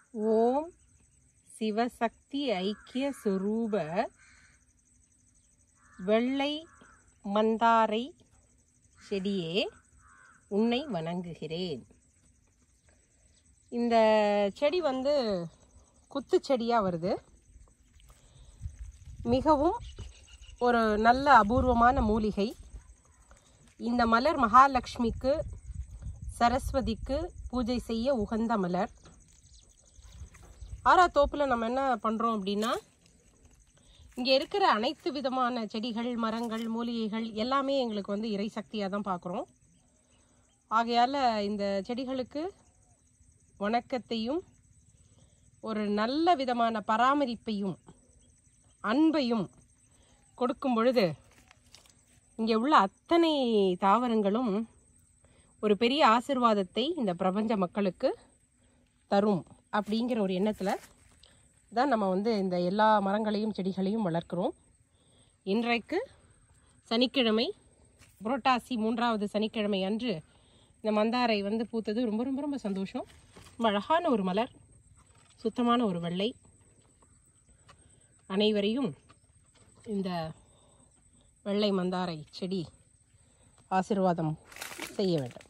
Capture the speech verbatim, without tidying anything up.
ஓம் சிவசக்தி ஐக்கிய சுரூப வெள்ளை மந்தாரை செடியே உன்னை வணங்குகிறேன். இந்த செடி வந்து குத்து செடியாக வருது. மிகவும் ஒரு நல்ல அபூர்வமான மூலிகை. இந்த மலர் மகாலட்சுமிக்கு, சரஸ்வதிக்கு பூஜை செய்ய உகந்த மலர். ஆறா தோப்பில் நம்ம என்ன பண்ணுறோம் அப்படின்னா, இங்கே இருக்கிற அனைத்து விதமான செடிகள், மரங்கள், மூலிகைகள் எல்லாமே எங்களுக்கு வந்து இறை சக்தியாக தான் பார்க்குறோம். ஆகையால் இந்த செடிகளுக்கு வணக்கத்தையும் ஒரு நல்ல விதமான பராமரிப்பையும் அன்பையும் கொடுக்கும் பொழுது இங்கே உள்ள அத்தனை தாவரங்களும் ஒரு பெரிய ஆசீர்வாதத்தை இந்த பிரபஞ்ச மக்களுக்கு தரும் அப்படிங்கிற ஒரு எண்ணத்தில் தான் நம்ம வந்து இந்த எல்லா மரங்களையும் செடிகளையும் வளர்க்குறோம். இன்றைக்கு சனிக்கிழமை, புரட்டாசி மூன்றாவது சனிக்கிழமை அன்று இந்த மந்தாரை வந்து பூத்தது ரொம்ப ரொம்ப ரொம்ப சந்தோஷம். ரொம்ப அழகான ஒரு மலர், சுத்தமான ஒரு வெள்ளை. அனைவரையும் இந்த வெள்ளை மந்தாரை செடி ஆசீர்வாதம் செய்ய வேண்டும்.